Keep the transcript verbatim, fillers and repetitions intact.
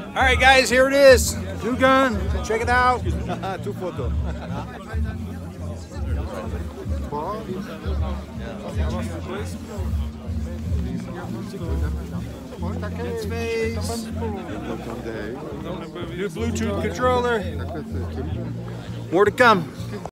All right, guys, here it is. New gun. Check it out. Two photo. Next phase. New Bluetooth controller. More to come.